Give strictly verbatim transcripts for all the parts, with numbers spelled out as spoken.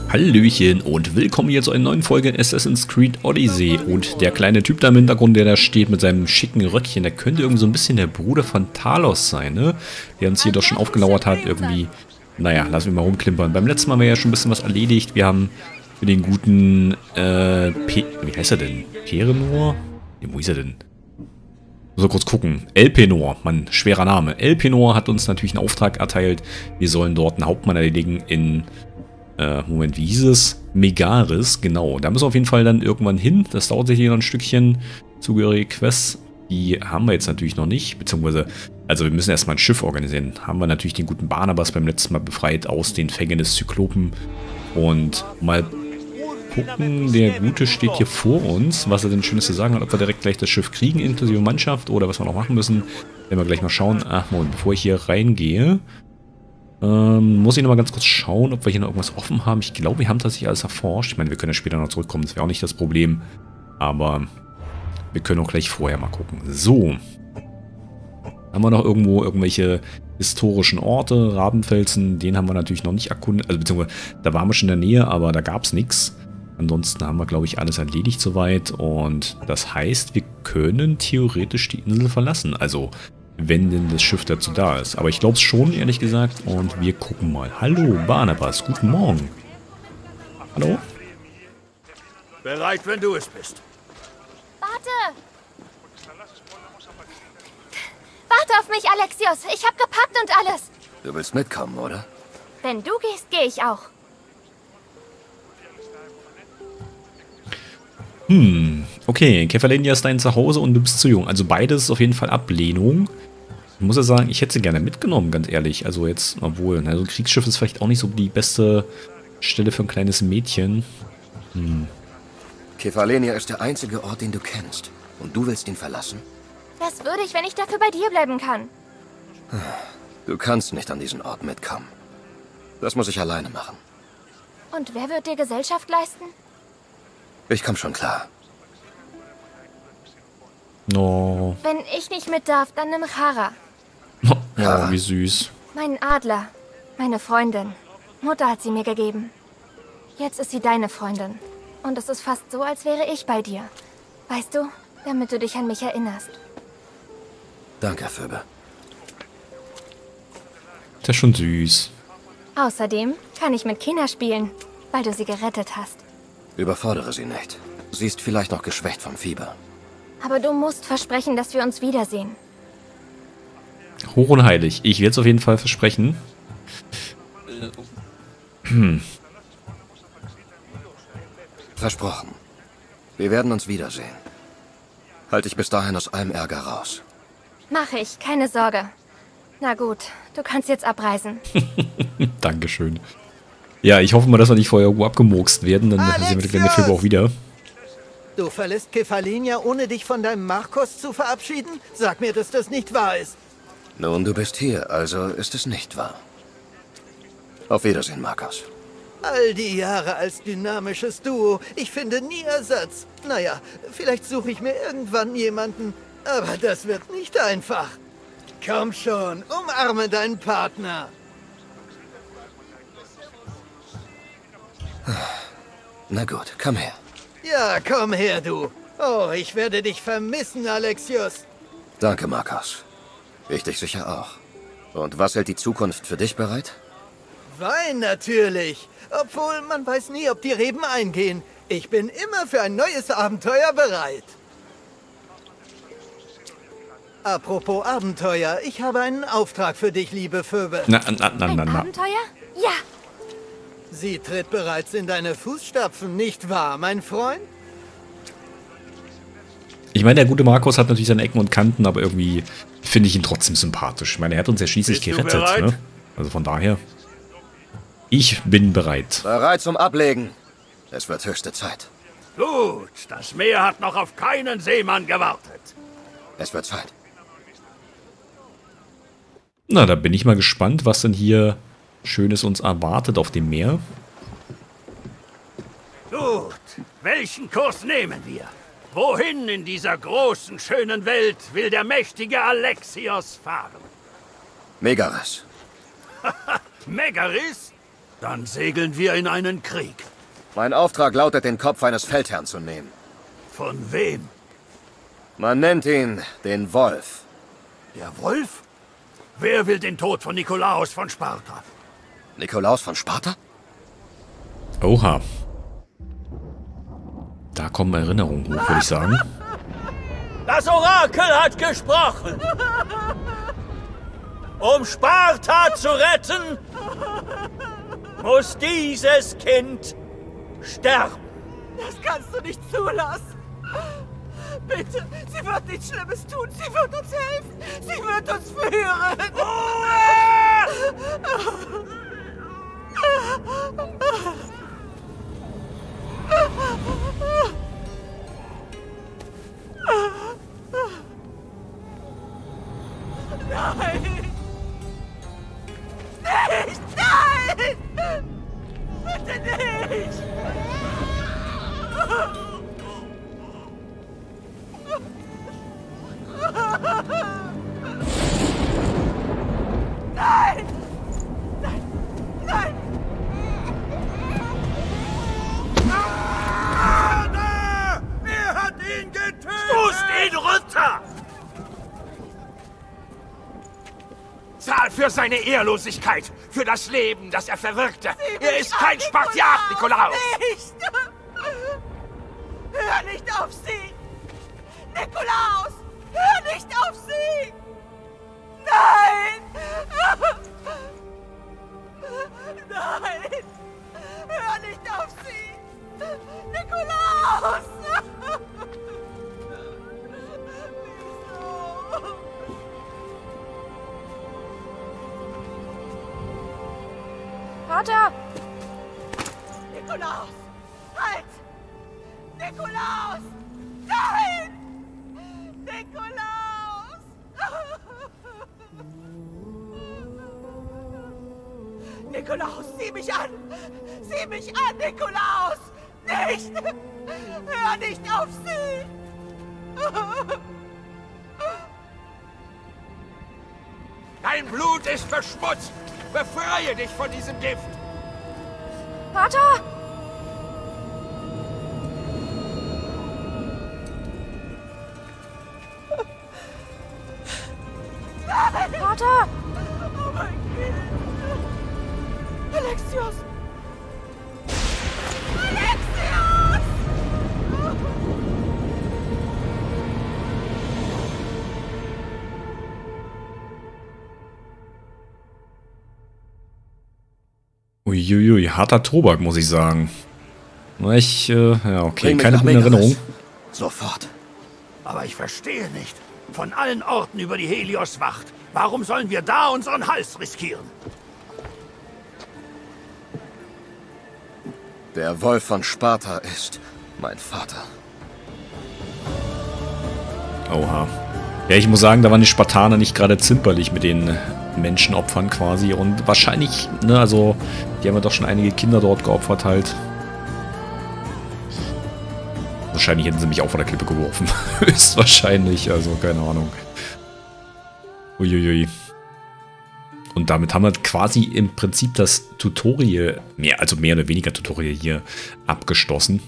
Hallöchen und willkommen hier zu einer neuen Folge Assassin's Creed Odyssey. Und der kleine Typ da im Hintergrund, der da steht mit seinem schicken Röckchen, der könnte irgendwie so ein bisschen der Bruder von Talos sein, ne? Der uns hier doch schon aufgelauert hat, irgendwie. Naja, lassen wir mal rumklimpern. Beim letzten Mal haben wir ja schon ein bisschen was erledigt. Wir haben für den guten, äh, P wie heißt er denn? Perenor? Nee, wo ist er denn? So kurz gucken. Elpenor, Mann, schwerer Name. Elpenor hat uns natürlich einen Auftrag erteilt. Wir sollen dort einen Hauptmann erledigen in, äh, Moment, wie hieß es? Megaris, genau. Da müssen wir auf jeden Fall dann irgendwann hin. Das dauert sicher noch ein Stückchen. Zugehörige Quests, die haben wir jetzt natürlich noch nicht. Beziehungsweise, also wir müssen erstmal ein Schiff organisieren. Haben wir natürlich den guten Barnabas beim letzten Mal befreit aus den Fängen des Zyklopen. Und mal gucken, der Gute steht hier vor uns, was er denn Schönes zu sagen hat, ob wir direkt gleich das Schiff kriegen, inklusive Mannschaft, oder was wir noch machen müssen. Werden wir gleich mal schauen. Ach, Moment, bevor ich hier reingehe, ähm, muss ich noch mal ganz kurz schauen, ob wir hier noch irgendwas offen haben. Ich glaube, wir haben tatsächlich alles erforscht. Ich meine, wir können ja später noch zurückkommen, das wäre auch nicht das Problem. Aber wir können auch gleich vorher mal gucken. So. Haben wir noch irgendwo irgendwelche historischen Orte, Rabenfelsen, den haben wir natürlich noch nicht erkundet, also beziehungsweise da waren wir schon in der Nähe, aber da gab es nichts. Ansonsten haben wir, glaube ich, alles erledigt soweit und das heißt, wir können theoretisch die Insel verlassen, also wenn denn das Schiff dazu da ist. Aber ich glaube es schon, ehrlich gesagt, und wir gucken mal. Hallo, Barnabas, guten Morgen. Hallo? Bereit, wenn du es bist. Warte! Warte auf mich, Alexios. Ich hab gepackt und alles. Du willst mitkommen, oder? Wenn du gehst, gehe ich auch. Hm, okay. Kefalonia ist dein Zuhause und du bist zu jung. Also beides ist auf jeden Fall Ablehnung. Ich muss ja sagen, ich hätte sie gerne mitgenommen, ganz ehrlich. Also jetzt, obwohl, also ein Kriegsschiff ist vielleicht auch nicht so die beste Stelle für ein kleines Mädchen. Hm. Kefalonia ist der einzige Ort, den du kennst. Und du willst ihn verlassen? Das würde ich, wenn ich dafür bei dir bleiben kann. Du kannst nicht an diesen Ort mitkommen. Das muss ich alleine machen. Und wer wird dir Gesellschaft leisten? Ich komm schon klar. No. Wenn ich nicht mit darf, dann nimm Chara. Oh, Ja. wie süß. Meinen Adler. Meine Freundin. Mutter hat sie mir gegeben. Jetzt ist sie deine Freundin. Und es ist fast so, als wäre ich bei dir. Weißt du, damit du dich an mich erinnerst. Danke, Phoebe. Das ist schon süß. Außerdem kann ich mit Kina spielen, weil du sie gerettet hast. Überfordere sie nicht. Sie ist vielleicht noch geschwächt vom Fieber. Aber du musst versprechen, dass wir uns wiedersehen. Hoch und heilig. Ich werde es auf jeden Fall versprechen. Hm. Versprochen. Wir werden uns wiedersehen. Halt dich bis dahin aus allem Ärger raus. Mach ich, keine Sorge. Na gut, du kannst jetzt abreisen. Dankeschön. Ja, ich hoffe mal, dass wir nicht vorher irgendwo abgemurkst werden. Dann sehen wir den kleinen Film auch wieder. Du verlässt Kefalonia, ohne dich von deinem Markos zu verabschieden? Sag mir, dass das nicht wahr ist. Nun, du bist hier, also ist es nicht wahr. Auf Wiedersehen, Markus. All die Jahre als dynamisches Duo. Ich finde nie Ersatz. Naja, vielleicht suche ich mir irgendwann jemanden. Aber das wird nicht einfach. Komm schon, umarme deinen Partner. Na gut, komm her. Ja, komm her, du. Oh, ich werde dich vermissen, Alexios. Danke, Markus. Ich dich sicher auch. Und was hält die Zukunft für dich bereit? Wein natürlich. Obwohl, man weiß nie, ob die Reben eingehen. Ich bin immer für ein neues Abenteuer bereit. Apropos Abenteuer, ich habe einen Auftrag für dich, liebe Phoebe. Na, na, na, Ein na, na. Abenteuer? Ja. Sie tritt bereits in deine Fußstapfen, nicht wahr, mein Freund? Ich meine, der gute Markus hat natürlich seine Ecken und Kanten, aber irgendwie finde ich ihn trotzdem sympathisch. Ich meine, er hat uns ja schließlich Bist du gerettet. bereit? Ne? Also von daher. Ich bin bereit. Bereit zum Ablegen. Es wird höchste Zeit. Gut, das Meer hat noch auf keinen Seemann gewartet. Es wird Zeit. Na, da bin ich mal gespannt, was denn hier Schönes uns erwartet auf dem Meer. Gut, welchen Kurs nehmen wir? Wohin in dieser großen, schönen Welt will der mächtige Alexios fahren? Megaris. Megaris? Dann segeln wir in einen Krieg. Mein Auftrag lautet, den Kopf eines Feldherrn zu nehmen. Von wem? Man nennt ihn den Wolf. Der Wolf? Wer will den Tod von Nikolaos von Sparta? Nikolaos von Sparta? Oha. Da kommen Erinnerungen hoch, würde ich sagen. Das Orakel hat gesprochen. Um Sparta zu retten, muss dieses Kind sterben. Das kannst du nicht zulassen. Bitte, sie wird nichts Schlimmes tun. Sie wird uns helfen. Sie wird uns führen. Nein! Nicht! Nein! Bitte nicht! Nein! Nein! Nein! Vater! Wer hat ihn getötet? Stoßt ihn runter! Zahl für seine Ehrlosigkeit, für das Leben, das er verwirkte. Er ist kein Spartiat, Nikolaos! Nicht! Hör nicht auf sie! Nikolaos! Hör nicht auf sie! Nein! Nein! Hör nicht auf sie! Nikolaos! Wieso? Vater! Nikolaos! Halt! Nikolaos! Nein! Nikolaos! Nikolaus, sieh mich an! Sieh mich an, Nikolaus! Nicht! Hör nicht auf sie! Dein Blut ist verschmutzt! Befreie dich von diesem Gift! Vater! Vater! Oh mein Kind! Alexios! Alexios! Uiuiui, harter Tobak, muss ich sagen. Ich, äh, ja, okay, Bring mich keine nach gute Megaris. Erinnerung. Sofort. Aber ich verstehe nicht. Von allen Orten, über die Helios wacht, warum sollen wir da unseren Hals riskieren? Der Wolf von Sparta ist mein Vater. Oha. Ja, ich muss sagen, da waren die Spartaner nicht gerade zimperlich mit den Menschenopfern quasi. Und wahrscheinlich, ne, also, die haben ja doch schon einige Kinder dort geopfert halt. Wahrscheinlich hätten sie mich auch von der Klippe geworfen. Höchstwahrscheinlich, also keine Ahnung. Uiuiui. Und damit haben wir quasi im Prinzip das Tutorial, mehr, also mehr oder weniger Tutorial hier abgeschlossen.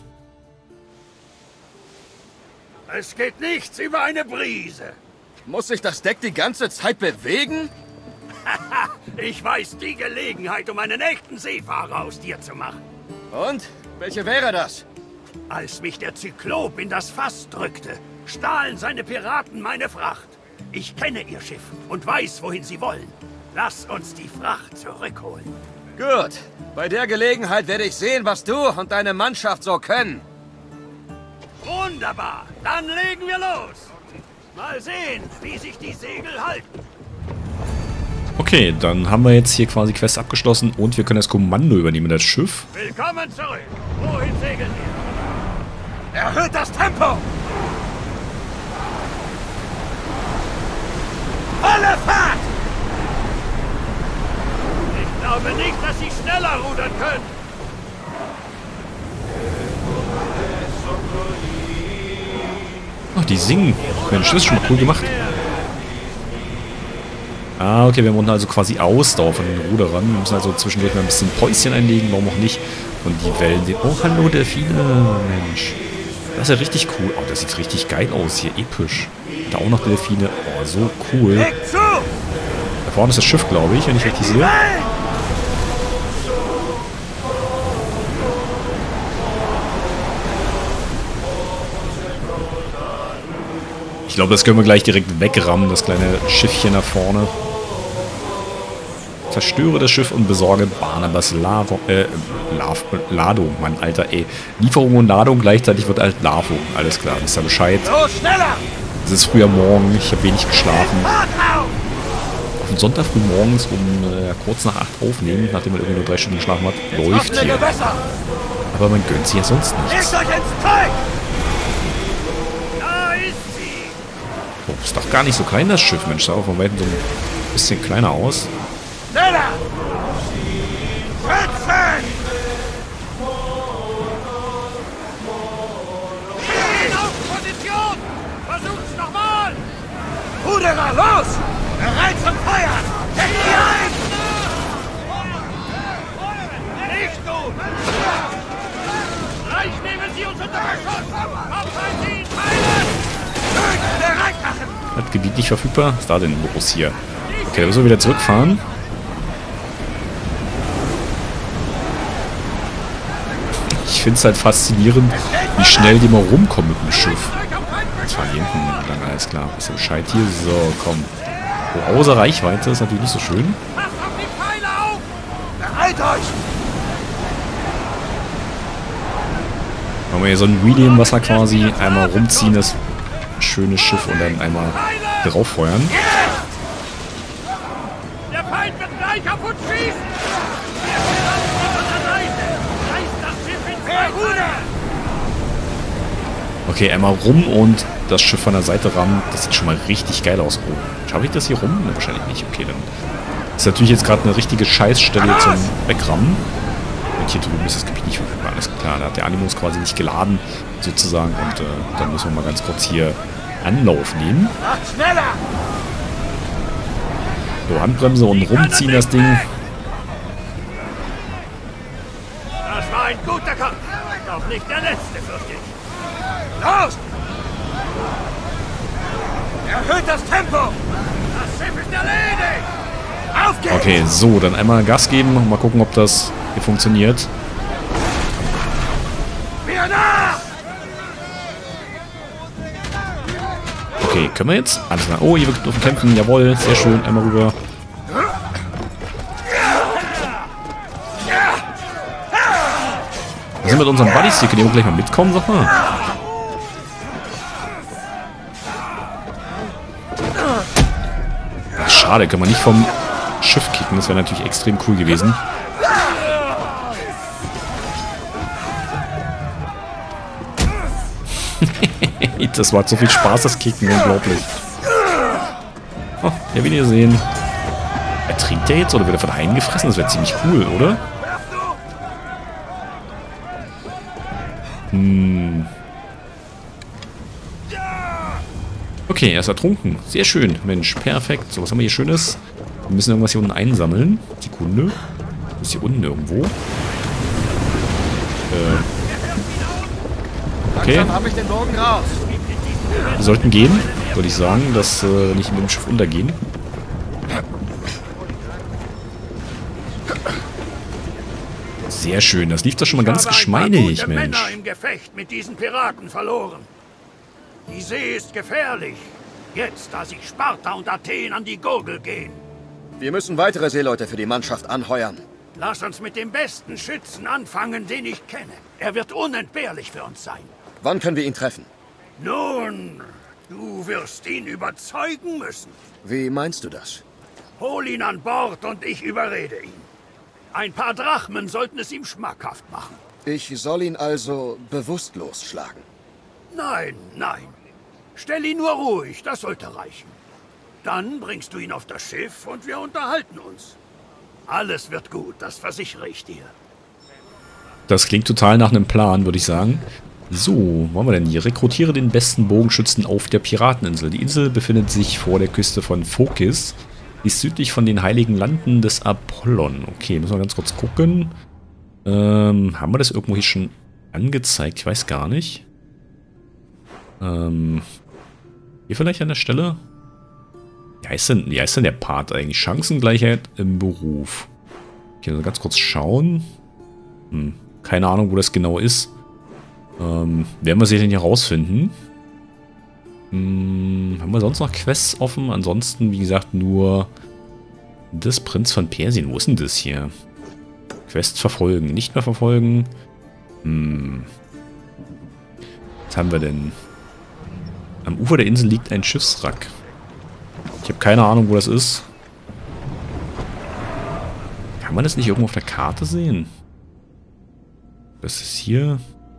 Es geht nichts über eine Brise. Muss sich das Deck die ganze Zeit bewegen? Ich weiß die Gelegenheit, um einen echten Seefahrer aus dir zu machen. Und? Welche wäre das? Als mich der Zyklop in das Fass drückte, stahlen seine Piraten meine Fracht. Ich kenne ihr Schiff und weiß, wohin sie wollen. Lass uns die Fracht zurückholen. Gut. Bei der Gelegenheit werde ich sehen, was du und deine Mannschaft so können. Wunderbar. Dann legen wir los. Mal sehen, wie sich die Segel halten. Okay, dann haben wir jetzt hier quasi Quest abgeschlossen und wir können das Kommando übernehmen, das Schiff. Willkommen zurück. Wohin segeln wir? Erhöht das Tempo! Volle Fahrt! Ich glaube nicht, dass sie schneller rudern können. Ach, die singen. Mensch, das ist schon cool gemacht. Ah, okay, wir haben unten also quasi Ausdauer von den Ruderern. Wir müssen also zwischendurch mal ein bisschen Päuschen einlegen, warum auch nicht. Und die Wellen sehen... Oh, hallo Delfine, Mensch. Das ist ja richtig cool. Oh, das sieht richtig geil aus hier, episch. Da auch noch Delfine. Oh, so cool. Da vorne ist das Schiff, glaube ich, wenn ich richtig sehe. Ich glaube, das können wir gleich direkt wegrammen, das kleine Schiffchen da vorne. Zerstöre das Schiff und besorge Barnabas Lavo, äh, Lav, Ladung, Mann, Alter, ey. Lieferung und Ladung gleichzeitig wird halt Lavung. Alles klar, wisst ihr Bescheid. Es ist früher Morgen, ich habe wenig geschlafen. Auf den Sonntag früh morgens um äh, kurz nach acht aufnehmen, nachdem man irgendwie nur drei Stunden geschlafen hat, läuft hier. Aber man gönnt sich ja sonst nichts. Oh, ist doch gar nicht so klein, das Schiff, Mensch. Sah auch von weitem so ein bisschen kleiner aus. Schneller! Schützen! Gehen auf Position! Versucht's nochmal! Ruderer, los! Bereit zum Feuern! Deckt ihr ein! Nicht gut! Gleich nehmen Sie uns unter Beschuss! Aufhalten Sie ihn, Pfeilen! Das Gebiet nicht verfügbar. Was ist da denn los hier? Okay, da müssen wir wieder zurückfahren. Ich finde es halt faszinierend, wie schnell die mal rumkommen mit dem Schiff. Jetzt fahren wir hinten lang, alles klar. Ist ja Bescheid hier. So, komm. Oh, außer Reichweite ist natürlich nicht so schön. Machen wir hier so ein Wheelie im Wasser quasi. Einmal rumziehen, das schönes Schiff und dann einmal drauf feuern. Der Feind wird gleich auf uns schießen! Okay, einmal rum und das Schiff von der Seite rammen. Das sieht schon mal richtig geil aus. Oh, schaffe ich das hier rum? Ne, wahrscheinlich nicht. Okay, dann ist natürlich jetzt gerade eine richtige Scheißstelle zum Wegrammen. Und hier drüben ist das Gebiet nicht verfügbar. Alles klar, da hat der Animus quasi nicht geladen, sozusagen. Und äh, dann müssen wir mal ganz kurz hier Anlauf nehmen. So, Handbremse und rumziehen das Ding. Das war ein guter Kampf. Doch nicht der letzte, fürchte ich. Los! Erhöht das Tempo! Das Schiff ist erledigt! Auf geht's! Okay, so, dann einmal Gas geben und mal gucken, ob das hier funktioniert. Mir nach! Okay, können wir jetzt? Alles klar. Oh, hier wird dürfen kämpfen. Jawohl, sehr schön. Einmal rüber. Was ist mit unserem Buddies hier? Können die gleich mal mitkommen, sag mal? Ach, schade, können wir nicht vom Schiff kicken. Das wäre natürlich extrem cool gewesen. Das macht so viel Spaß, das Kicken. Unglaublich. Oh, ja, wie ihr sehen. Ertrinkt der jetzt oder wird er von Haien gefressen? Das wäre ziemlich cool, oder? Hm. Okay, er ist ertrunken. Sehr schön. Mensch, perfekt. So, was haben wir hier Schönes? Wir müssen irgendwas hier unten einsammeln. Sekunde. Das ist hier unten irgendwo. Äh. Okay. Wir sollten gehen, würde ich sagen, dass äh, nicht mit dem Schiff untergehen. Sehr schön, das lief doch schon mal ganz geschmeidig, Mensch. Männer im Gefecht mit diesen Piraten verloren. Die See ist gefährlich. Jetzt, da sich Sparta und Athen an die Gurgel gehen. Wir müssen weitere Seeleute für die Mannschaft anheuern. Lass uns mit dem besten Schützen anfangen, den ich kenne. Er wird unentbehrlich für uns sein. Wann können wir ihn treffen? Nun, du wirst ihn überzeugen müssen. Wie meinst du das? Hol ihn an Bord und ich überrede ihn. Ein paar Drachmen sollten es ihm schmackhaft machen. Ich soll ihn also bewusstlos schlagen? Nein, nein. Stell ihn nur ruhig, das sollte reichen. Dann bringst du ihn auf das Schiff und wir unterhalten uns. Alles wird gut, das versichere ich dir. Das klingt total nach einem Plan, würde ich sagen. So, wo haben wir denn hier? Rekrutiere den besten Bogenschützen auf der Pirateninsel. Die Insel befindet sich vor der Küste von Phokis. ist südlich von den heiligen Landen des Apollon. Okay, müssen wir ganz kurz gucken. Ähm, haben wir das irgendwo hier schon angezeigt? Ich weiß gar nicht. Ähm, hier vielleicht an der Stelle? Wie heißt denn, wie heißt denn der Part eigentlich? Chancengleichheit im Beruf. Okay, also ganz kurz schauen. Hm, keine Ahnung, wo das genau ist. Ähm, werden wir sicher nicht herausfinden. Hm, haben wir sonst noch Quests offen? Ansonsten, wie gesagt, nur das Prinz von Persien. Wo ist denn das hier? Quest verfolgen. Nicht mehr verfolgen. Hm. Was haben wir denn? Am Ufer der Insel liegt ein Schiffswrack. Ich habe keine Ahnung, wo das ist. Kann man das nicht irgendwo auf der Karte sehen? Das ist hier.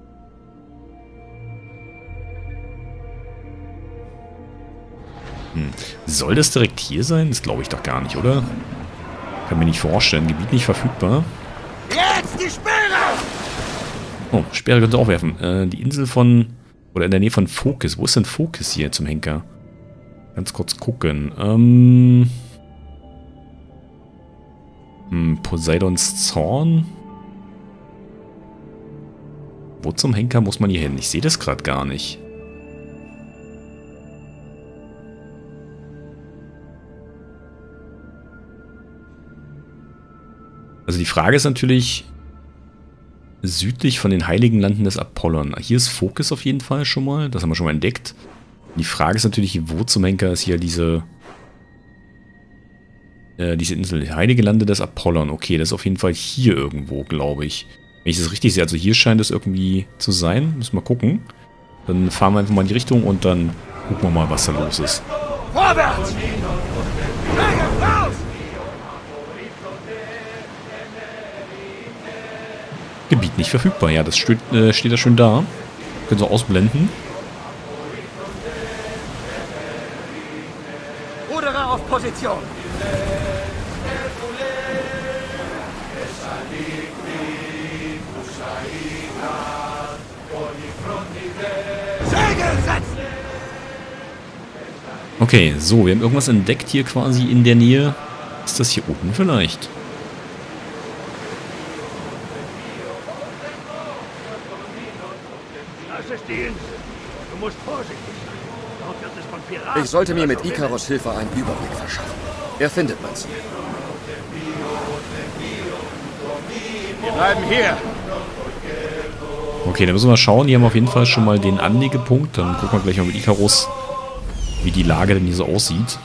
Hm. Soll das direkt hier sein? Das glaube ich doch gar nicht, oder? Kann mir nicht vorstellen. Gebiet nicht verfügbar. Jetzt die Speere! Oh, Speere können sie auch werfen. Äh, die Insel von... Oder in der Nähe von Phokis. Wo ist denn Phokis hier zum Henker? Ganz kurz gucken. Ähm... Hm, Poseidons Zorn. Wo zum Henker muss man hier hin? Ich sehe das gerade gar nicht. Also die Frage ist natürlich, südlich von den heiligen Landen des Apollon. Hier ist Phokis auf jeden Fall schon mal, das haben wir schon mal entdeckt. Die Frage ist natürlich, wo zum Henker ist hier diese, äh, diese Insel, heilige Lande des Apollon. Okay, das ist auf jeden Fall hier irgendwo, glaube ich. Wenn ich das richtig sehe, also hier scheint es irgendwie zu sein. Müssen wir gucken. Dann fahren wir einfach mal in die Richtung und dann gucken wir mal, was da los ist. Vorwärts! Raus! Gebiet nicht verfügbar. Ja, das steht, äh, steht da schön da. Können Sie auch ausblenden. Ruderer auf Position! Segel setzen! Okay, so, wir haben irgendwas entdeckt hier quasi in der Nähe. Ist das hier oben vielleicht? Du musst vorsichtig sein. Dort wird es von Piraten. Ich sollte mir mit Ikaros Hilfe einen Überblick verschaffen. Er findet mein Ziel. Wir bleiben hier. Okay, dann müssen wir mal schauen. Hier haben wir auf jeden Fall schon mal den Anlegepunkt. Dann gucken wir gleich mal mit Ikaros, wie die Lage denn hier so aussieht.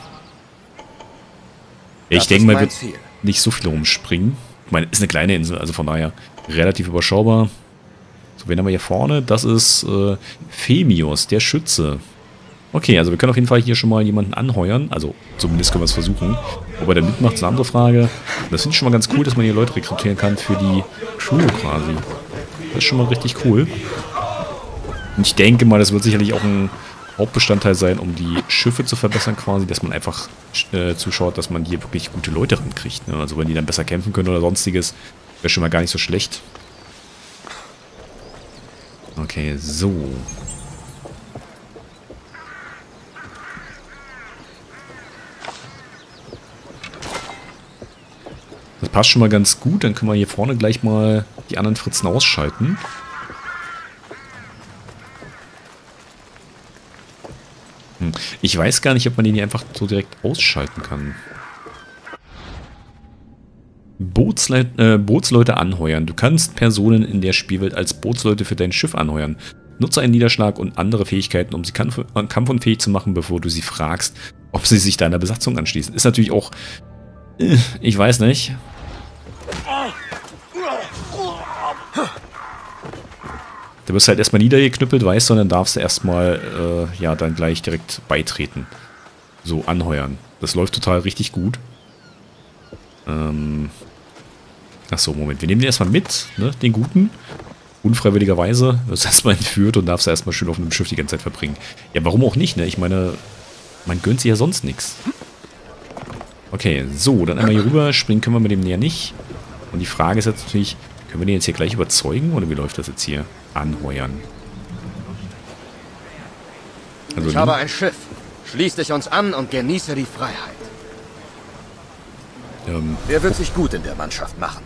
Ich denke mal, wird nicht so viel rumspringen. Ich meine, ist eine kleine Insel, also von daher relativ überschaubar. So, wen haben wir hier vorne? Das ist äh, Phemios, der Schütze. Okay, also wir können auf jeden Fall hier schon mal jemanden anheuern. Also zumindest können wir es versuchen. Ob er da mitmacht, ist eine andere Frage. Das finde ich schon mal ganz cool, dass man hier Leute rekrutieren kann für die Crew quasi. Das ist schon mal richtig cool. Und ich denke mal, das wird sicherlich auch ein Hauptbestandteil sein, um die Schiffe zu verbessern quasi, dass man einfach äh, zuschaut, dass man hier wirklich gute Leute rankriegt. Ne? Also wenn die dann besser kämpfen können oder sonstiges, wäre schon mal gar nicht so schlecht. Okay, so. Das passt schon mal ganz gut. Dann können wir hier vorne gleich mal die anderen Fritzen ausschalten. Hm. Ich weiß gar nicht, ob man den hier einfach so direkt ausschalten kann. Bootsleit, äh, Bootsleute anheuern. Du kannst Personen in der Spielwelt als Bootsleute für dein Schiff anheuern. Nutze einen Niederschlag und andere Fähigkeiten, um sie kampf kampfunfähig zu machen, bevor du sie fragst, ob sie sich deiner Besatzung anschließen. Ist natürlich auch... Äh, ich weiß nicht. Du wirst halt erstmal niedergeknüppelt, weißt du, und dann darfst du erstmal, äh, ja, dann gleich direkt beitreten. So, anheuern. Das läuft total richtig gut. Ähm... Achso, Moment. Wir nehmen den erstmal mit, ne, den Guten. Unfreiwilligerweise wirst du erstmal entführt und darfst erstmal schön auf einem Schiff die ganze Zeit verbringen. Ja, warum auch nicht, ne? Ich meine, man gönnt sich ja sonst nichts. Okay, so, dann einmal hier rüber. Springen können wir mit dem näher nicht. Und die Frage ist jetzt natürlich, können wir den jetzt hier gleich überzeugen oder wie läuft das jetzt hier? Anheuern. Also ich habe ein Schiff. Schließ dich uns an und genieße die Freiheit. Ähm, Wer wird sich gut in der Mannschaft machen?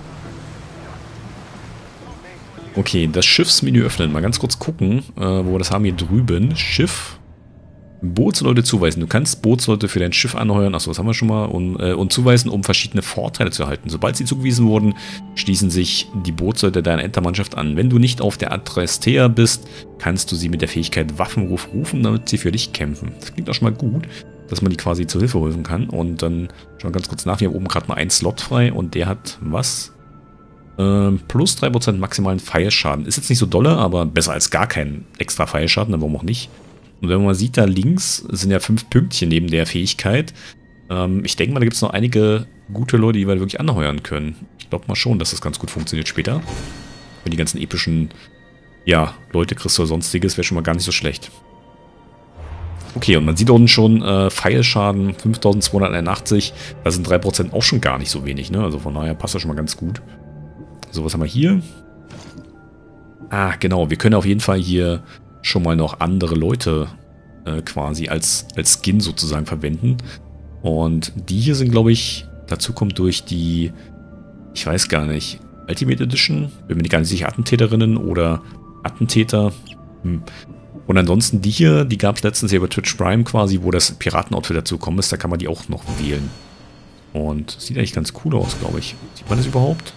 okay, das Schiffsmenü öffnen. Mal ganz kurz gucken, äh, wo wir das haben hier drüben. Schiff. Bootsleute zuweisen. Du kannst Bootsleute für dein Schiff anheuern, achso, das haben wir schon mal, und, äh, und zuweisen, um verschiedene Vorteile zu erhalten. Sobald sie zugewiesen wurden, schließen sich die Bootsleute deiner Entermannschaft an. Wenn du nicht auf der Adrestea bist, kannst du sie mit der Fähigkeit Waffenruf rufen, damit sie für dich kämpfen. Das klingt auch schon mal gut, dass man die quasi zur Hilfe rufen kann. Und dann schauen wir ganz kurz nach. Wir haben oben gerade mal einen Slot frei und der hat was? Ähm, plus drei Prozent maximalen Pfeilschaden. Ist jetzt nicht so dolle, aber besser als gar keinen extra Pfeilschaden, dann warum auch nicht. Und wenn man sieht, da links sind ja fünf Pünktchen neben der Fähigkeit. Ähm, ich denke mal, da gibt es noch einige gute Leute, die wir wirklich anheuern können. Ich glaube mal schon, dass das ganz gut funktioniert später. Wenn die ganzen epischen, ja, Leute kriegst oder sonstiges, wäre schon mal gar nicht so schlecht. Okay, und man sieht unten schon äh, Pfeilschaden fünftausendzweihunderteinundachtzig. Da sind drei Prozent auch schon gar nicht so wenig, ne? Also von daher passt das schon mal ganz gut. So, was haben wir hier? Ah, genau, wir können auf jeden Fall hier schon mal noch andere Leute äh, quasi als, als Skin sozusagen verwenden. Und die hier sind, glaube ich, dazu kommt durch die, ich weiß gar nicht, Ultimate Edition. Bin mir nicht ganz sicher, Attentäterinnen oder Attentäter. Hm. Und ansonsten die hier, die gab es letztens hier bei Twitch Prime quasi, wo das Piratenoutfit dazu kommen ist. Da kann man die auch noch wählen. Und sieht eigentlich ganz cool aus, glaube ich. Sieht man das überhaupt?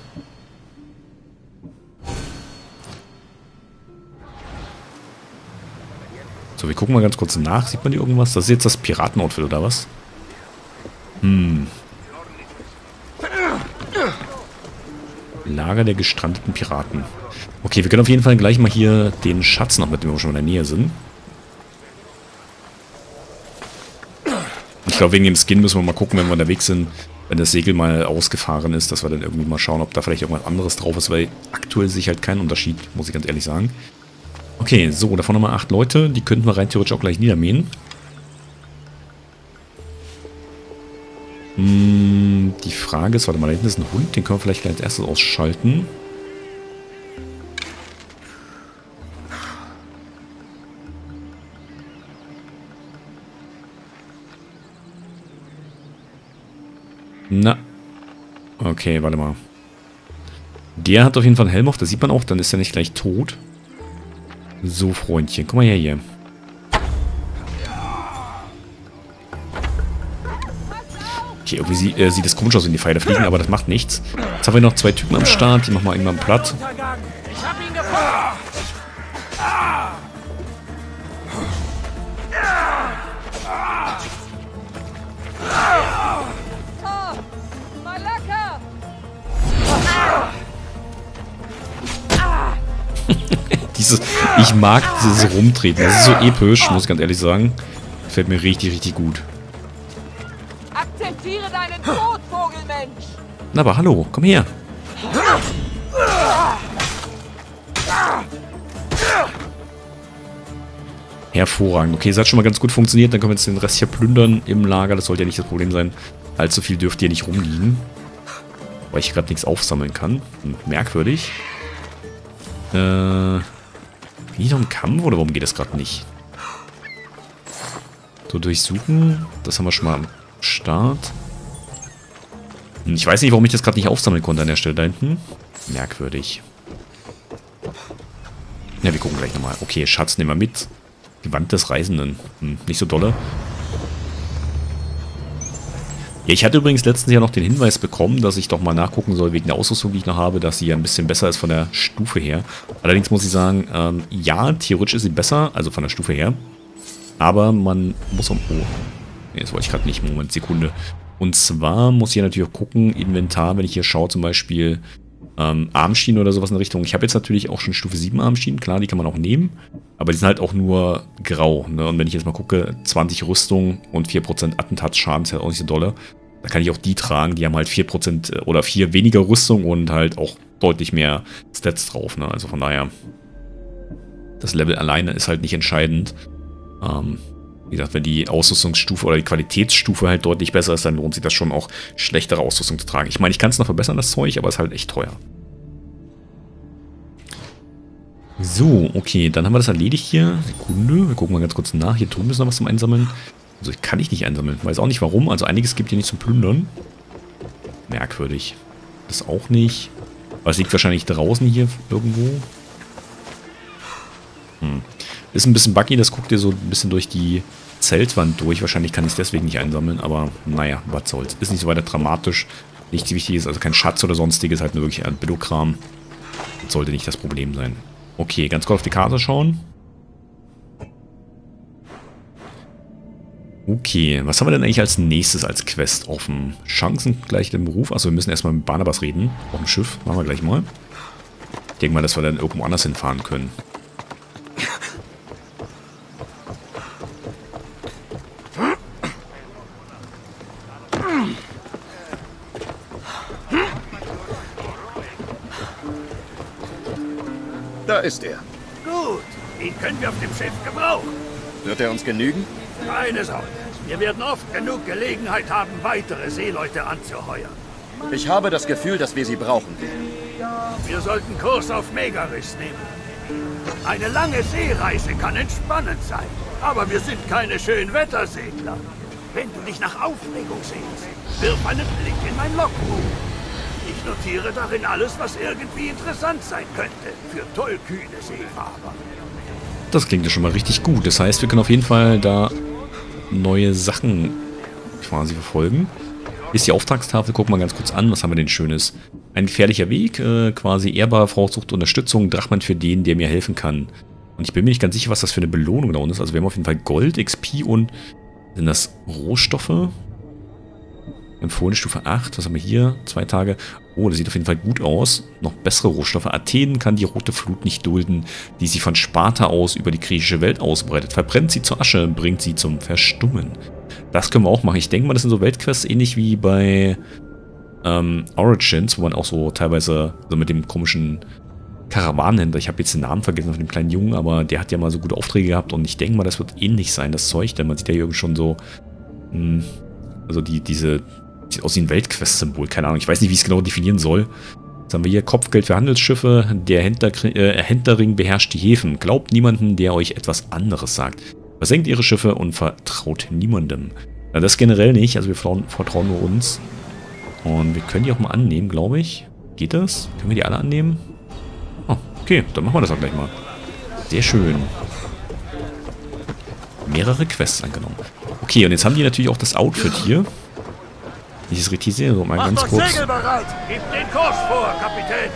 So, wir gucken mal ganz kurz nach. Sieht man hier irgendwas? Das ist jetzt das Piratenoutfit oder was? Hm. Lager der gestrandeten Piraten. Okay, wir können auf jeden Fall gleich mal hier den Schatz noch mitnehmen, wenn wir schon in der Nähe sind. Ich glaube, wegen dem Skin müssen wir mal gucken, wenn wir unterwegs sind, wenn das Segel mal ausgefahren ist, dass wir dann irgendwie mal schauen, ob da vielleicht irgendwas anderes drauf ist, weil aktuell sehe ich halt keinen Unterschied, muss ich ganz ehrlich sagen. Okay, so, davon nochmal acht Leute. Die könnten wir rein theoretisch auch gleich niedermähen. Hm, die Frage ist, warte mal, da hinten ist ein Hund. Den können wir vielleicht gleich als erstes ausschalten. Na. Okay, warte mal. Der hat auf jeden Fall einen Helm auf, das sieht man auch, dann ist er nicht gleich tot. So, Freundchen, komm mal her hier. Okay, irgendwie sie, äh, sieht das komisch aus, wenn die Pfeile fliegen, aber das macht nichts. Jetzt haben wir noch zwei Typen am Start, die machen wir irgendwann platt. Ich hab ihn gefunden. Dieses, ich mag dieses Rumtreten. Das ist so episch, muss ich ganz ehrlich sagen. Gefällt mir richtig, richtig gut. Akzeptiere deinen Tod, Vogelmensch! Na, aber hallo, komm her. Hervorragend. Okay, es hat schon mal ganz gut funktioniert. Dann können wir jetzt den Rest hier plündern im Lager. Das sollte ja nicht das Problem sein. Allzu viel dürfte hier nicht rumliegen. Weil ich gerade nichts aufsammeln kann. Merkwürdig. Äh... Bin ich noch im Kampf oder warum geht das gerade nicht? So, durchsuchen. Das haben wir schon mal am Start. Ich weiß nicht, warum ich das gerade nicht aufsammeln konnte an der Stelle da hinten. Merkwürdig. Ja, wir gucken gleich nochmal. Okay, Schatz nehmen wir mit. Gewand des Reisenden. Hm, nicht so dolle. Ja, ich hatte übrigens letztens ja noch den Hinweis bekommen, dass ich doch mal nachgucken soll wegen der Ausrüstung, die ich noch habe, dass sie ja ein bisschen besser ist von der Stufe her. Allerdings muss ich sagen, ähm, ja, theoretisch ist sie besser, also von der Stufe her. Aber man muss um... Oh, nee, das wollte ich gerade nicht. Moment, Sekunde. Und zwar muss ich ja natürlich auch gucken, Inventar, wenn ich hier schaue, zum Beispiel ähm, Armschienen oder sowas in der Richtung. Ich habe jetzt natürlich auch schon Stufe sieben Armschienen, klar, die kann man auch nehmen. Aber die sind halt auch nur grau. Ne? Und wenn ich jetzt mal gucke, zwanzig Rüstung und vier Prozent Attentatsschaden ist halt auch nicht so dolle. Da kann ich auch die tragen, die haben halt vier Prozent oder vier weniger Rüstung und halt auch deutlich mehr Stats drauf. Ne? Also von daher, das Level alleine ist halt nicht entscheidend. Ähm, wie gesagt, wenn die Ausrüstungsstufe oder die Qualitätsstufe halt deutlich besser ist, dann lohnt sich das schon auch, schlechtere Ausrüstung zu tragen. Ich meine, ich kann es noch verbessern, das Zeug, aber es ist halt echt teuer. So, okay, dann haben wir das erledigt hier. Sekunde, wir gucken mal ganz kurz nach. Hier drüben ist noch was zum Einsammeln. Also kann ich nicht einsammeln. Weiß auch nicht warum. Also einiges gibt hier nicht zum Plündern. Merkwürdig. Das auch nicht. Aber es liegt wahrscheinlich draußen hier irgendwo. Hm. Ist ein bisschen buggy, das guckt ihr so ein bisschen durch die Zeltwand durch. Wahrscheinlich kann ich es deswegen nicht einsammeln, aber naja, was soll's. Ist nicht so weiter dramatisch. Nichts Wichtiges, also kein Schatz oder sonstiges, halt nur wirklich ein Billokram. Das sollte nicht das Problem sein. Okay, ganz kurz auf die Karte schauen. Okay, was haben wir denn eigentlich als nächstes als Quest offen? Chancen gleich im Beruf. Achso, wir müssen erstmal mit Barnabas reden. Auf dem Schiff. Machen wir gleich mal. Ich denke mal, dass wir dann irgendwo anders hinfahren können. Da ist er. Gut, ihn können wir auf dem Schiff gebrauchen. Wird er uns genügen? Keine Sorge. Wir werden oft genug Gelegenheit haben, weitere Seeleute anzuheuern. Ich habe das Gefühl, dass wir sie brauchen. Wir sollten Kurs auf Megaris nehmen. Eine lange Seereise kann entspannend sein, aber wir sind keine Schönwettersegler. Wenn du dich nach Aufregung sehnst, wirf einen Blick in mein Logbuch. Ich notiere darin alles, was irgendwie interessant sein könnte für tollkühne Seefahrer. Das klingt ja schon mal richtig gut. Das heißt, wir können auf jeden Fall da neue Sachen quasi verfolgen. Hier ist die Auftragstafel. Gucken wir mal ganz kurz an. Was haben wir denn Schönes? Ein gefährlicher Weg. Äh, quasi ehrbar, Frau sucht Unterstützung. Drachmann für den, der mir helfen kann. Und ich bin mir nicht ganz sicher, was das für eine Belohnung da unten ist. Also wir haben auf jeden Fall Gold, X P und sind das Rohstoffe? Empfohlene Stufe acht. Was haben wir hier? Zwei Tage. Oh, das sieht auf jeden Fall gut aus. Noch bessere Rohstoffe. Athen kann die rote Flut nicht dulden, die sie von Sparta aus über die griechische Welt ausbreitet. Verbrennt sie zur Asche, bringt sie zum Verstummen. Das können wir auch machen. Ich denke mal, das sind so Weltquests ähnlich wie bei ähm, Origins, wo man auch so teilweise so mit dem komischen Karawanenhändler, ich habe jetzt den Namen vergessen von dem kleinen Jungen, aber der hat ja mal so gute Aufträge gehabt und ich denke mal, das wird ähnlich sein, das Zeug, denn man sieht ja hier irgendwie schon so, mh, also die, diese, sieht aus wie ein Weltquest-Symbol, keine Ahnung, ich weiß nicht, wie ich es genau definieren soll. Jetzt haben wir hier Kopfgeld für Handelsschiffe, der Händler, äh, Händlerring beherrscht die Häfen, glaubt niemanden, der euch etwas anderes sagt. Versenkt ihre Schiffe und vertraut niemandem. Ja, das generell nicht, also wir vertrauen, vertrauen nur uns. Und wir können die auch mal annehmen, glaube ich. Geht das? Können wir die alle annehmen? Oh, okay, dann machen wir das auch gleich mal. Sehr schön. Mehrere Quests angenommen. Okay, und jetzt haben die natürlich auch das Outfit hier. Ich es richtig sehe, so mal ganz kurz. Segel bereit! Gib den Kurs vor, Kapitän!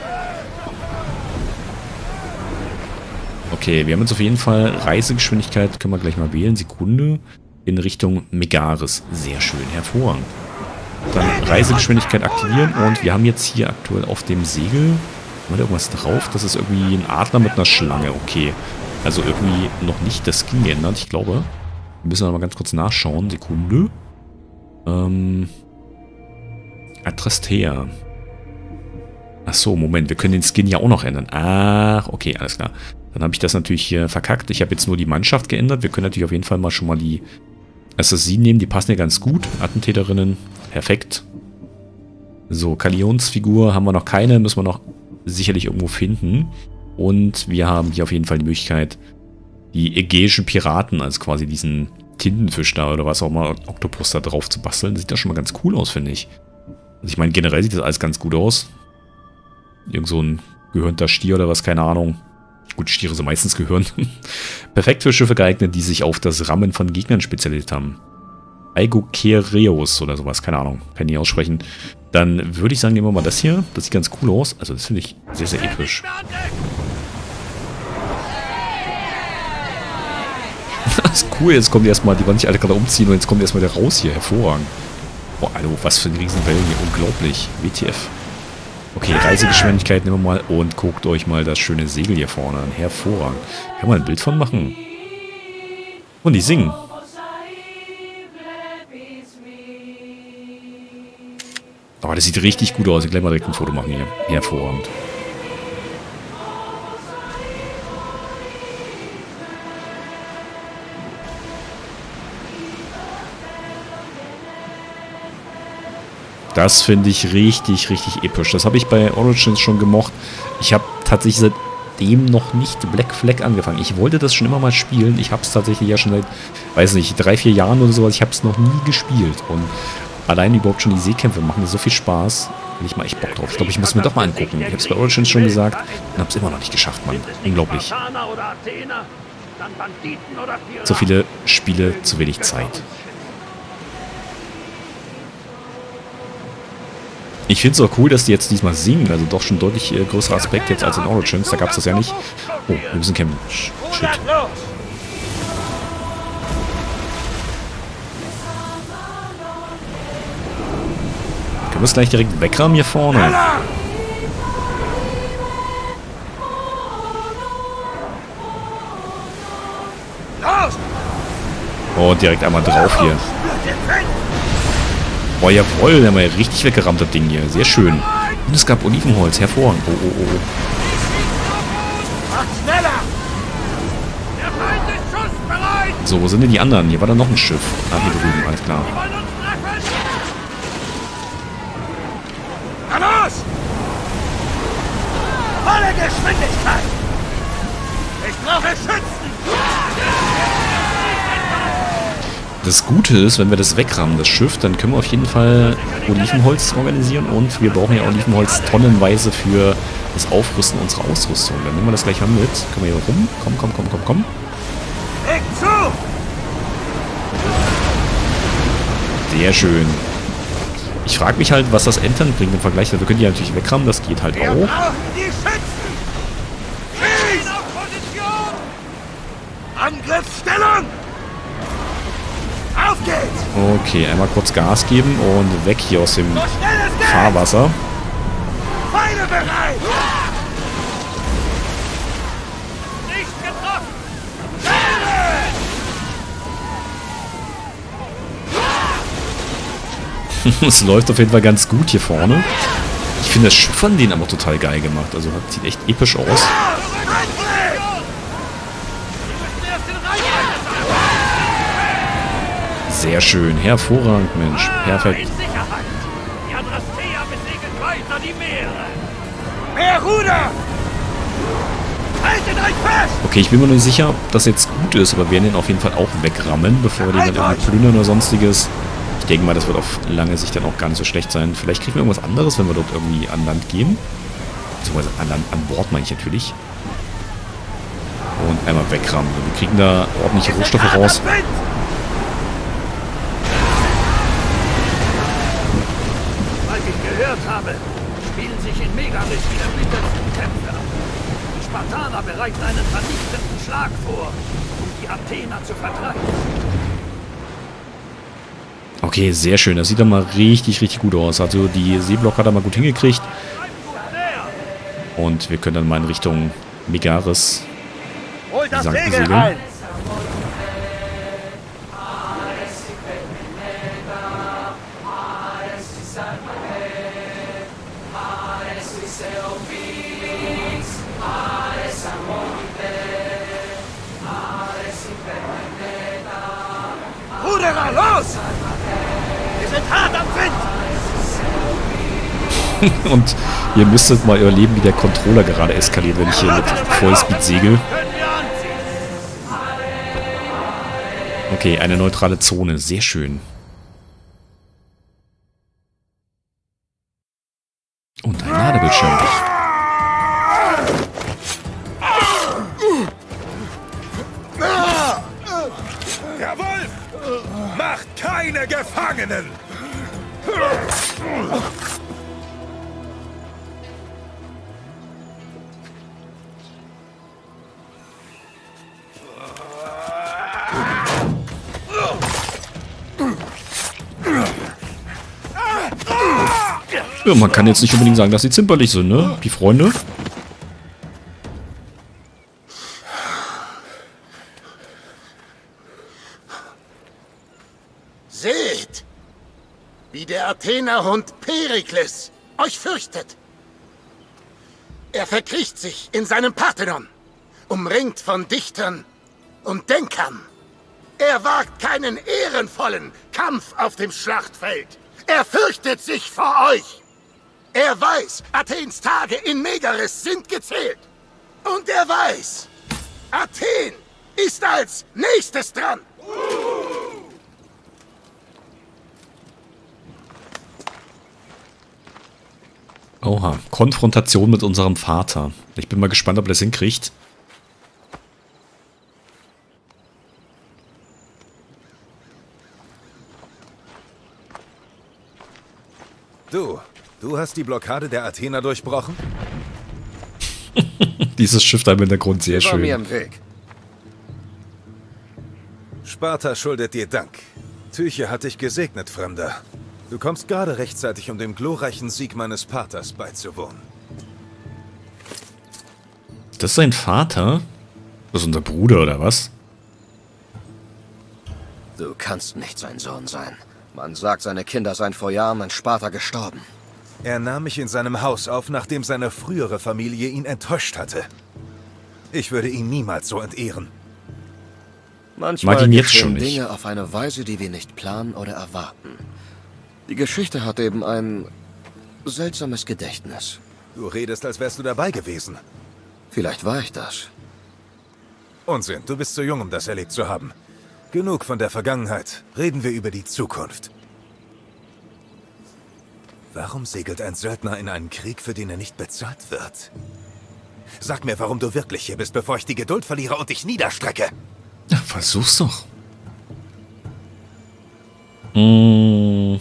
Okay, wir haben jetzt auf jeden Fall Reisegeschwindigkeit, können wir gleich mal wählen, Sekunde, in Richtung Megaris. Sehr schön, hervorragend. Dann Reisegeschwindigkeit aktivieren und wir haben jetzt hier aktuell auf dem Segel, haben wir da irgendwas drauf? Das ist irgendwie ein Adler mit einer Schlange, okay. Also irgendwie noch nicht das Skin geändert, ich glaube. Wir müssen noch mal ganz kurz nachschauen, Sekunde. Ähm, Adrastea. Achso, Moment, wir können den Skin ja auch noch ändern. Ach, okay, alles klar. Dann habe ich das natürlich hier verkackt. Ich habe jetzt nur die Mannschaft geändert. Wir können natürlich auf jeden Fall mal schon mal die Assassinen nehmen. Die passen ja ganz gut. Attentäterinnen. Perfekt. So, Kalionsfigur haben wir noch keine. Müssen wir noch sicherlich irgendwo finden. Und wir haben hier auf jeden Fall die Möglichkeit, die ägäischen Piraten, also quasi diesen Tintenfisch da oder was auch immer, Oktopus da drauf zu basteln. Das sieht ja schon mal ganz cool aus, finde ich. Also ich meine, generell sieht das alles ganz gut aus. Irgend so ein gehörnter Stier oder was, keine Ahnung. Gut, Stiere sind meistens Gehirn. Perfekt für Schiffe geeignet, die sich auf das Rammen von Gegnern spezialisiert haben. Aigokereus oder sowas, keine Ahnung, kann ich nicht aussprechen. Dann würde ich sagen, nehmen wir mal das hier. Das sieht ganz cool aus. Also das finde ich sehr, sehr episch. Das ist cool, jetzt kommen die erstmal, die wollen sich alle gerade umziehen und jetzt kommen die erstmal wieder raus hier. Hervorragend. Boah, Alter, was für eine Riesenwellen hier. Unglaublich. W T F. Okay, Reisegeschwindigkeit nehmen wir mal und guckt euch mal das schöne Segel hier vorne an. Hervorragend. Kann man ein Bild von machen? Und die singen. Oh, das sieht richtig gut aus. Ich gleich mal direkt ein Foto machen hier. Hervorragend. Das finde ich richtig, richtig episch. Das habe ich bei Origins schon gemocht. Ich habe tatsächlich seitdem noch nicht Black Flag angefangen. Ich wollte das schon immer mal spielen. Ich habe es tatsächlich ja schon seit, weiß nicht, drei, vier Jahren oder sowas. Ich habe es noch nie gespielt. Und Allein überhaupt schon die Seekämpfe machen so viel Spaß. Bin ich mal echt Bock drauf. Ich glaube, ich muss mir doch mal angucken. Ich habe es bei Origins schon gesagt und habe es immer noch nicht geschafft, Mann. Unglaublich. So viele Spiele, zu wenig Zeit. Ich finde es auch cool, dass die jetzt diesmal singen. Also doch schon deutlich äh, größerer Aspekt jetzt als in Origins. Da gab es das ja nicht. Oh, wir müssen kämpfen. Shit. Können wir es gleich direkt wegrammen hier vorne? Oh, direkt einmal drauf hier. Oh, jawohl, da haben wir ja richtig weggerammt, das Ding hier. Sehr schön. Und es gab Olivenholz, hervorragend. Oh, oh, oh. So, wo sind denn die anderen? Hier war da noch ein Schiff. Ah, hier drüben, alles klar. Volle Geschwindigkeit! Ich brauche Schützen! Das Gute ist, wenn wir das wegrammen, das Schiff, dann können wir auf jeden Fall Olivenholz organisieren und wir brauchen ja Olivenholz tonnenweise für das Aufrüsten unserer Ausrüstung. Dann nehmen wir das gleich mal mit. Können wir hier rum? Komm, komm, komm, komm, komm. Leg zu! Sehr schön. Ich frage mich halt, was das Entern bringt im Vergleich. Wir können die natürlich wegrammen, das geht halt Wir auch. brauchen die Schützen! Schieß! Auf Position! Angriffsstellung! Auf geht's! Okay, einmal kurz Gas geben und weg hier aus dem So schnell es geht! Fahrwasser. Pfeile bereit! Nicht getroffen! Es läuft auf jeden Fall ganz gut hier vorne. Ich finde das Schiff von denen aber total geil gemacht. Also das sieht echt episch aus. Sehr schön, hervorragend, Mensch. Perfekt. Mehr Ruder! Haltet euch fest! Okay, ich bin mir noch nicht sicher, ob das jetzt gut ist, aber wir werden den auf jeden Fall auch wegrammen, bevor wir den dann irgendwie plündern oder sonstiges. Ich denke mal, das wird auf lange Sicht dann auch gar nicht so schlecht sein. Vielleicht kriegen wir irgendwas anderes, wenn wir dort irgendwie an Land gehen. Beziehungsweise an, Land, an Bord meine ich natürlich. Und einmal wegrammen. Wir kriegen da ordentliche Rohstoffe raus. Was ich gehört habe, spielen sich in Megaris die erbittertsten Kämpfe ab. Die Spartaner bereiten einen vernichtenden Schlag vor, um die Athener zu vertreiben. Okay, sehr schön. Das sieht doch mal richtig, richtig gut aus. Also die Seeblock hat er mal gut hingekriegt. Und wir können dann mal in Richtung Megaris segeln. Ruderer, los! Wir sind hart am Wind! Und ihr müsstet mal überleben, wie der Controller gerade eskaliert, wenn ich hier mit Vollspeed segel. Okay, eine neutrale Zone. Sehr schön. Und ein Ladebildschirm. Der Wolf macht keine Gefangenen! Ja, man kann jetzt nicht unbedingt sagen, dass sie zimperlich sind, ne? Die Freunde. Seht, wie der Athenerhund Perikles euch fürchtet. Er verkriecht sich in seinem Parthenon, umringt von Dichtern und Denkern. Er wagt keinen ehrenvollen Kampf auf dem Schlachtfeld. Er fürchtet sich vor euch. Er weiß, Athens Tage in Megaris sind gezählt. Und er weiß, Athen ist als nächstes dran. Oha, Konfrontation mit unserem Vater. Ich bin mal gespannt, ob er das hinkriegt. Du, du hast die Blockade der Athener durchbrochen? Dieses Schiff da im Hintergrund, sehr Sie war schön. mir im Weg. Sparta schuldet dir Dank. Tyche hat dich gesegnet, Fremder. Du kommst gerade rechtzeitig, um dem glorreichen Sieg meines Paters beizuwohnen. Das ist sein Vater? Das ist unser Bruder, oder was? Du kannst nicht sein Sohn sein. Man sagt, seine Kinder seien vor Jahren in Sparta gestorben. Er nahm mich in seinem Haus auf, nachdem seine frühere Familie ihn enttäuscht hatte. Ich würde ihn niemals so entehren. Manchmal Mag ihn jetzt geschehen schon nicht. Dinge auf eine Weise, die wir nicht planen oder erwarten. Die Geschichte hat eben ein seltsames Gedächtnis. Du redest, als wärst du dabei gewesen. Vielleicht war ich das. Unsinn, du bist zu jung, um das erlebt zu haben. Genug von der Vergangenheit. Reden wir über die Zukunft. Warum segelt ein Söldner in einen Krieg, für den er nicht bezahlt wird? Sag mir, warum du wirklich hier bist, bevor ich die Geduld verliere und dich niederstrecke. Ja, versuch's doch. Hm.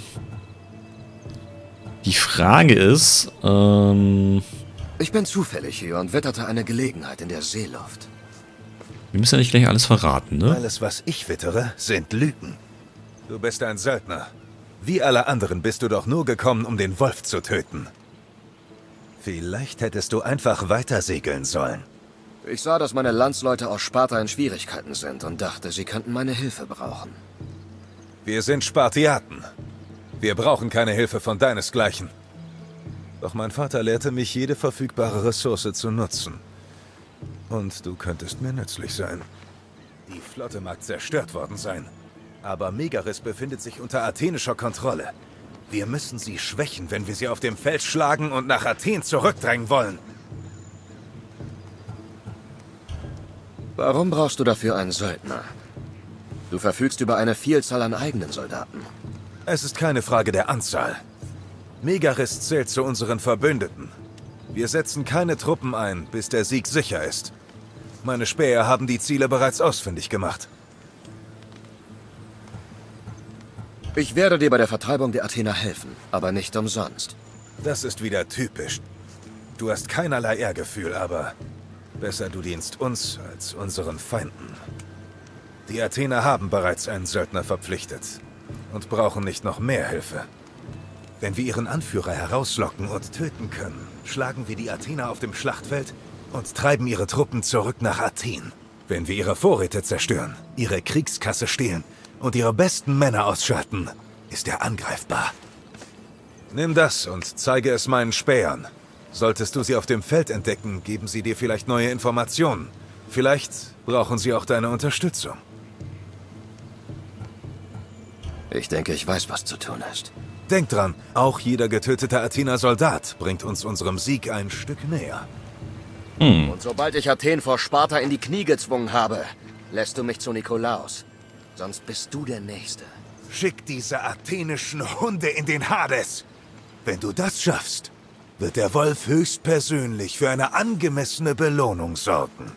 Die Frage ist, ähm... Ich bin zufällig hier und witterte eine Gelegenheit in der Seeluft. wir müssen ja nicht gleich alles verraten, ne? Alles, was ich wittere, sind Lügen. Du bist ein Söldner. Wie alle anderen bist du doch nur gekommen, um den Wolf zu töten. Vielleicht hättest du einfach weiter segeln sollen. Ich sah, dass meine Landsleute aus Sparta in Schwierigkeiten sind und dachte, sie könnten meine Hilfe brauchen. Wir sind Spartiaten. Wir brauchen keine Hilfe von deinesgleichen. Doch mein Vater lehrte mich, jede verfügbare Ressource zu nutzen. Und du könntest mir nützlich sein. Die Flotte mag zerstört worden sein. Aber Megaris befindet sich unter athenischer Kontrolle. Wir müssen sie schwächen, wenn wir sie auf dem Feld schlagen und nach Athen zurückdrängen wollen. Warum brauchst du dafür einen Söldner? Du verfügst über eine Vielzahl an eigenen Soldaten. Es ist keine Frage der Anzahl. Megaris zählt zu unseren Verbündeten. Wir setzen keine Truppen ein, bis der Sieg sicher ist. Meine Späher haben die Ziele bereits ausfindig gemacht. Ich werde dir bei der Vertreibung der Athener helfen, aber nicht umsonst. Das ist wieder typisch. Du hast keinerlei Ehrgefühl, aber besser du dienst uns als unseren Feinden. Die Athener haben bereits einen Söldner verpflichtet und brauchen nicht noch mehr Hilfe. Wenn wir ihren Anführer herauslocken und töten können, schlagen wir die Athener auf dem Schlachtfeld und treiben ihre Truppen zurück nach Athen. Wenn wir ihre Vorräte zerstören, ihre Kriegskasse stehlen und ihre besten Männer ausschalten, ist er angreifbar. Nimm das und zeige es meinen Spähern. Solltest du sie auf dem Feld entdecken, geben sie dir vielleicht neue Informationen. Vielleicht brauchen sie auch deine Unterstützung. Ich denke, ich weiß, was zu tun ist. Denk dran, auch jeder getötete Athener Soldat bringt uns unserem Sieg ein Stück näher. Hm. Und sobald ich Athen vor Sparta in die Knie gezwungen habe, lässt du mich zu Nikolaos. Sonst bist du der Nächste. Schick diese athenischen Hunde in den Hades. Wenn du das schaffst, wird der Wolf höchstpersönlich für eine angemessene Belohnung sorgen.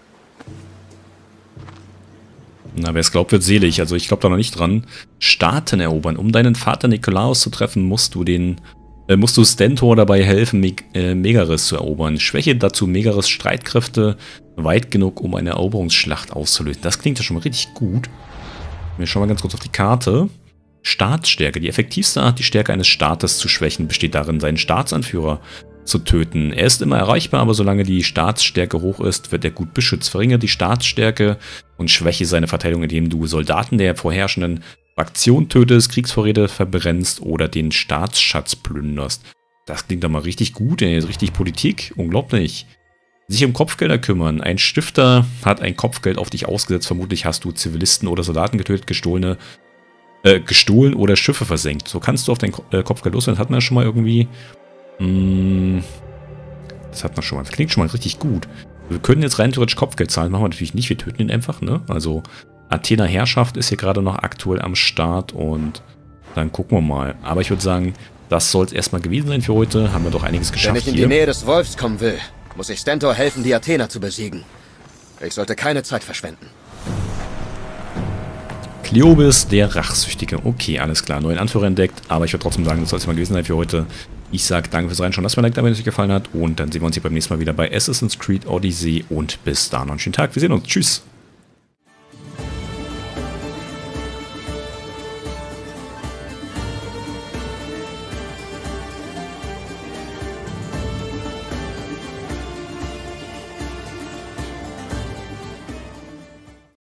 Na, wer es glaubt, wird selig. Also ich glaube da noch nicht dran. Staaten erobern. Um deinen Vater Nikolaos zu treffen, musst du den äh, musst du Stentor dabei helfen, Meg äh, Megaris zu erobern. Schwäche dazu Megaris Streitkräfte weit genug, um eine Eroberungsschlacht auszulösen. Das klingt ja schon mal richtig gut. Wir schauen mal ganz kurz auf die Karte. Staatsstärke. Die effektivste Art, die Stärke eines Staates zu schwächen, besteht darin, seinen Staatsanführer zu töten. Er ist immer erreichbar, aber solange die Staatsstärke hoch ist, wird er gut beschützt. Verringert die Staatsstärke und schwäche seine Verteidigung, indem du Soldaten der vorherrschenden Fraktion tötest, Kriegsvorräte verbrennst oder den Staatsschatz plünderst. Das klingt doch mal richtig gut, ey. Richtig Politik. Unglaublich. Sich um Kopfgelder kümmern. Ein Stifter hat ein Kopfgeld auf dich ausgesetzt. Vermutlich hast du Zivilisten oder Soldaten getötet, gestohlene, äh, gestohlen oder Schiffe versenkt. So kannst du auf dein äh, Kopfgeld loswerden. Hat man schon mal irgendwie... Mh, das hat man schon mal. Das klingt schon mal richtig gut. Wir können jetzt rein theoretisch Kopfgeld zahlen. Machen wir natürlich nicht. Wir töten ihn einfach, ne? Also Athener Herrschaft ist hier gerade noch aktuell am Start und dann gucken wir mal. Aber ich würde sagen, das soll es erstmal gewesen sein für heute. Haben wir doch einiges geschafft Wenn ich in hier. die Nähe des Wolfs kommen will, muss ich Stentor helfen, die Athener zu besiegen. Ich sollte keine Zeit verschwenden. Kleobis, der Rachsüchtige. Okay, alles klar. Neuen Anführer entdeckt. Aber ich würde trotzdem sagen, das soll es mal gewesen sein für heute. Ich sage danke fürs Reinschauen. Lasst mir ein Like da, wenn es euch gefallen hat. Und dann sehen wir uns hier beim nächsten Mal wieder bei Assassin's Creed Odyssey. Und bis dahin noch einen schönen Tag. Wir sehen uns. Tschüss.